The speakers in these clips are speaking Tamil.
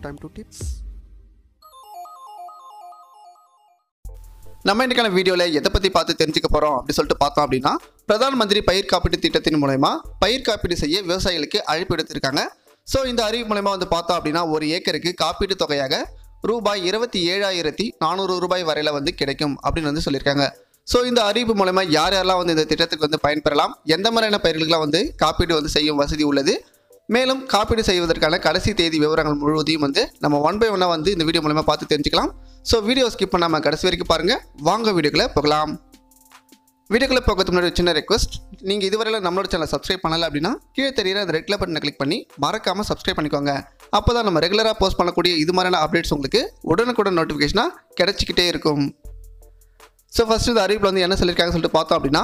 time to tips. நம்ம இன்னைக்கான வீடியோல எதை பத்தி பார்த்து தெரிஞ்சுக்க போறோம் அப்படி சொல்லிட்டு பார்த்தோம் அப்படின்னா பிரதான் மந்திரி பயிர் காப்பீட்டு திட்டத்தின் மூலமா பயிர் காப்பீடு செய்ய விவசாயிகளுக்கு அழைப்பு எடுத்திருக்காங்க. ஸோ இந்த அறிவிப்பு மூலமா பார்த்தோம் அப்படின்னா ஒரு ஏக்கருக்கு காப்பீட்டு தொகையாக ரூபாய் 27,400 ரூபாய் வரையில கிடைக்கும் அப்படின்னு சொல்லியிருக்காங்க. ஸோ இந்த அறிவிப்பு மூலமா யாரெல்லாம் இந்த திட்டத்துக்கு பயன்பெறலாம், எந்த மாதிரியான பயிர்களுக்கெல்லாம் காப்பீடு செய்யும் வசதி உள்ளது, மேலும் காப்பீடு செய்வதற்கான கடைசி தேதி விவரங்கள் முழுவதையும் நம்ம ஒன் பை ஒன்னாக இந்த வீடியோ மூலமா பார்த்து தெரிஞ்சுக்கலாம். ஸோ வீடியோ ஸ்கிப் பண்ணாமல் கடைசி வரைக்கும் பாருங்கள். வாங்க வீடியோக்குள்ளே போகலாம். வீடியோக்குள்ளே போகிறதுக்கு முன்னாடி சின்ன ரெக்வஸ்ட், நீங்கள் இதுவரையில் நம்மளோட சேனலை சப்ஸ்கிரைப் பண்ணலை அப்படின்னா கீழே தெரியுற அந்த ரெட் கலர் பட்டனை கிளிக் பண்ணி மறக்காமல் சப்ஸ்கிரைப் பண்ணிக்கோங்க. அப்போ தான் நம்ம ரெகுலராக போஸ்ட் பண்ணக்கூடிய இது மாதிரியான அப்டேட்ஸ் உங்களுக்கு உடனுக்குடன் நோட்டிஃபிகேஷனாக கிடைச்சிக்கிட்டே இருக்கும். ஸோ ஃபஸ்ட்டு இந்த அறிவிப்பில் என்ன சொல்லியிருக்காங்க சொல்லிட்டு பார்த்தோம் அப்படின்னா,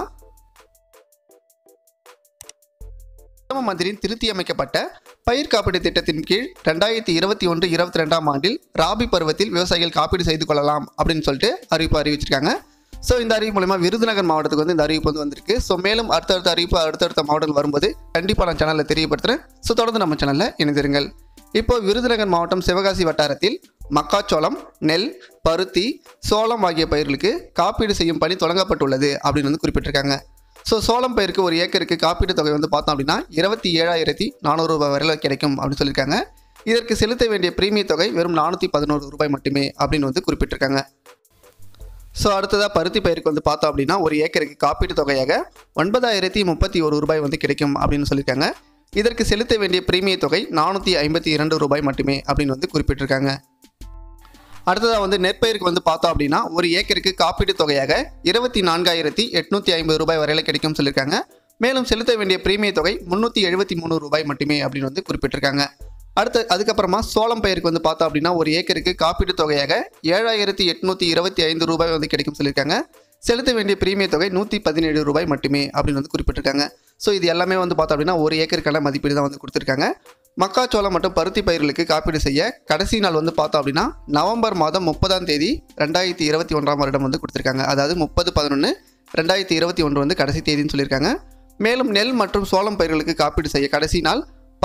பிரதம மந்திரியின் திருத்தி அமைக்கப்பட்ட பயிர் காப்பீடு திட்டத்தின் கீழ் 2021-22ஆம் ஆண்டில் ராபி பருவத்தில் விவசாயிகள் காப்பீடு செய்து கொள்ளலாம் அப்படின்னு சொல்லிட்டு அறிவிச்சிருக்காங்க. ஸோ இந்த அறிவிப்பு மூலமா விருதுநகர் மாவட்டத்துக்கு இந்த அறிவிப்பு வந்திருக்கு. ஸோ மேலும் அடுத்தடுத்த மாவட்டங்கள் வரும்போது கண்டிப்பாக நான் சேனலில் தெரியப்படுத்துகிறேன். ஸோ தொடர்ந்து நம்ம சேனலில் இணைந்திருங்கள். இப்போ விருதுநகர் மாவட்டம் சிவகாசி வட்டாரத்தில் மக்காச்சோளம், நெல், பருத்தி, சோளம் ஆகிய பயிர்களுக்கு காப்பீடு செய்யும் பணி தொடங்கப்பட்டுள்ளது அப்படின்னு குறிப்பிட்டிருக்காங்க. ஸோ சோளம் பயிருக்கு ஒரு ஏக்கருக்கு காப்பீட்டு தொகை பார்த்தோம் அப்படின்னா 27,400 ரூபாய் வரையில் கிடைக்கும் அப்படின்னு சொல்லியிருக்காங்க. இதற்கு செலுத்த வேண்டிய பிரீமிய தொகை வெறும் 411 ரூபாய் மட்டுமே அப்படின்னு குறிப்பிட்டிருக்காங்க. ஸோ அடுத்ததாக பருத்தி பயிருக்கு பார்த்தோம் அப்படின்னா ஒரு ஏக்கருக்கு காப்பீட்டு தொகையாக 9,031 ரூபாய் கிடைக்கும் அப்படின்னு சொல்லியிருக்காங்க. இதற்கு செலுத்த வேண்டிய பிரீமிய தொகை 452 ரூபாய் மட்டுமே அப்படின்னு குறிப்பிட்டிருக்காங்க. அடுத்ததாக நெற்பயிருக்கு பார்த்தோம் அப்படின்னா ஒரு ஏக்கருக்கு காப்பீட்டு தொகையாக 24,850 ரூபாய் வரையில் கிடைக்கும் சொல்லியிருக்காங்க. மேலும் செலுத்த வேண்டிய பிரீமிய தொகை 373 ரூபாய் மட்டுமே அப்படின்னு குறிப்பிட்டிருக்காங்க. அதுக்கப்புறமா சோளம் பயிருக்கு பார்த்தோம் அப்படின்னா ஒரு ஏக்கருக்கு காப்பீட்டு தொகையாக 7,825 ரூபாய் கிடைக்கும் சொல்லியிருக்காங்க. செலுத்த வேண்டிய பிரீமிய தொகை 117 ரூபாய் மட்டுமே அப்படின்னு குறிப்பிட்டிருக்காங்க. ஸோ இது எல்லாமே பார்த்தோம் அப்படின்னா ஒரு ஏக்கருக்கான மதிப்பீடு தான் கொடுத்துருக்காங்க. மக்காச்சோளம் மற்றும் பருத்தி பயிர்களுக்கு காப்பீடு செய்ய கடைசி நாள் பார்த்தோம் அப்படின்னா நவம்பர் மாதம் 30ஆம் தேதி 2021ஆம் வருடம் கொடுத்துருக்காங்க. அதாவது 30/11/2021 கடைசி தேதின்னு சொல்லியிருக்காங்க. மேலும் நெல் மற்றும் சோளம் பயிர்களுக்கு காப்பீடு செய்ய கடைசி நாள்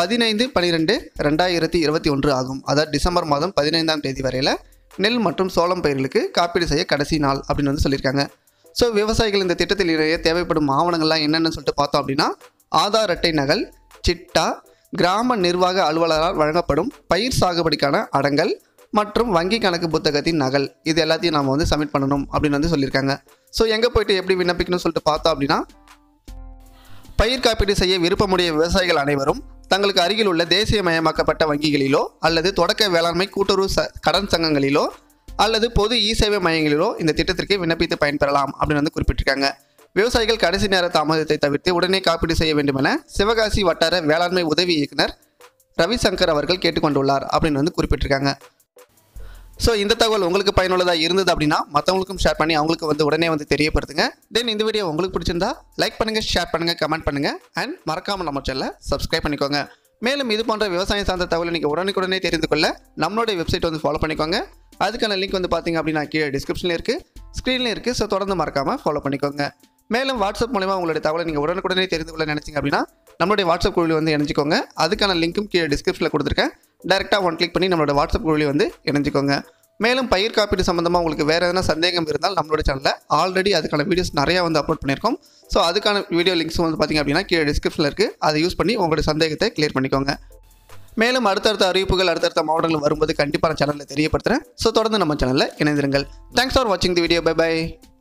15/12/2021 ஆகும். அதாவது டிசம்பர் மாதம் 15ஆம் தேதி வரையில் நெல் மற்றும் சோளம் பயிர்களுக்கு காப்பீடு செய்ய கடைசி நாள் அப்படின்னு சொல்லியிருக்காங்க. ஸோ விவசாயிகள் இந்த திட்டத்தில் இணைய தேவைப்படும் ஆவணங்கள்லாம் என்னென்னு சொல்லிட்டு பார்த்தோம் அப்படின்னா ஆதார் அட்டை நகல், சிட்டா, கிராம நிர்வாக அலுவலரால் வழங்கப்படும் பயிர் சாகுபடிக்கான அடங்கல் மற்றும் வங்கி கணக்கு புத்தகத்தின் நகல், இது எல்லாத்தையும் நாம் சப்மிட் பண்ணணும் அப்படின்னு சொல்லியிருக்காங்க. ஸோ எங்கே போய்ட்டு எப்படி விண்ணப்பிக்கணும்னு சொல்லிட்டு பார்த்தோம் அப்படின்னா, பயிர் காப்பீடு செய்ய விருப்பமுடைய விவசாயிகள் அனைவரும் தங்களுக்கு அருகில் உள்ள தேசியமயமாக்கப்பட்ட வங்கிகளிலோ அல்லது தொடக்க வேளாண்மை கூட்டுறவு கடன் சங்கங்களிலோ அல்லது பொது இ-சேவை மையங்களிலோ இந்த திட்டத்திற்கு விண்ணப்பித்து பயன்பெறலாம் அப்படின்னு குறிப்பிட்டிருக்காங்க. விவசாயிகள் கடைசி நேர தாமதத்தை தவிர்த்து உடனே காப்பீடு செய்ய வேண்டும் என சிவகாசி வட்டார வேளாண்மை உதவி இயக்குனர் ரவிசங்கர் அவர்கள் கேட்டுக்கொண்டுள்ளார் அப்படின்னு குறிப்பிட்டிருக்காங்க. ஸோ இந்த தகவல் உங்களுக்கு பயனுள்ளதாக இருந்தது அப்படின்னா மற்றவங்களுக்கும் ஷேர் பண்ணி அவங்களுக்கு உடனே தெரியப்படுத்துங்க. தென் இந்த வீடியோ உங்களுக்கு பிடிச்சிருந்தா லைக் பண்ணுங்கள், ஷேர் பண்ணுங்கள், கமெண்ட் பண்ணுங்கள் அண்ட் மறக்காமல் நம்ம சேனலை சப்ஸ்கிரைப் பண்ணிக்கோங்க. மேலும் இது போன்ற விவசாயம் சார்ந்த தகவலை நீங்கள் உடனுக்குடனே தெரிந்து கொள்ள நம்மளுடைய வெப்சைட் ஃபாலோ பண்ணிக்கோங்க. அதுக்கான லிங்க் பார்த்தீங்க அப்படின்னா கீழே டிஸ்கிரிப்ஷனில் இருக்குது, ஸ்க்ரீனில் இருக்குது. ஸோ தொடர்ந்து மறக்காமல் ஃபாலோ பண்ணிக்கோங்க. மேலும் வாட்ஸ்அப் மூலமா உங்களுடைய தகவலை நீங்கள் உடனுக்குடனே தெரிந்து கொள்ள நினைச்சிங்க அப்படின்னா நம்மளுடைய வாட்ஸ்அப் குழுவில் இணைஞ்சிக்கோங்க. அதுக்கான லிங்க்கும் கீழே டிஸ்கிரிப்ஷனில் கொடுத்துருக்கேன். டேரெக்டாக கிளிக் பண்ணி நம்மளோட வாட்ஸ்அப் குழுவில் இணைஞ்சிக்கோங்க. மேலும் பயிர் காப்பீடு சம்பந்தமாக உங்களுக்கு வேறு எதனா சந்தேகம் இருந்தால் நம்மளோட சேனலில் ஆல்ரெடி அதுக்கான வீடியோஸ் நிறையா அப்லோட் பண்ணியிருக்கோம். ஸோ அதுக்கான வீடியோ லிங்க்ஸும் பார்த்திங்க அப்படின்னா கீழே டிஸ்கிரிப்ஷனில் இருக்குது. அதை யூஸ் பண்ணி உங்களுடைய சந்தேகத்தை கிளியர் பண்ணிக்கோங்க. மேலும் அடுத்தடுத்த அறிவிப்புகள் அடுத்தடுத்த மாவட்டங்கள் வரும்போது கண்டிப்பாக சேனலில் தெரியப்படுத்துகிறேன். ஸோ தொடர்ந்து நம்ம சேனலில் இணைந்திருங்கள். தேங்க்ஸ் ஃபார் வாட்சிங் தி வீடியோ. By by.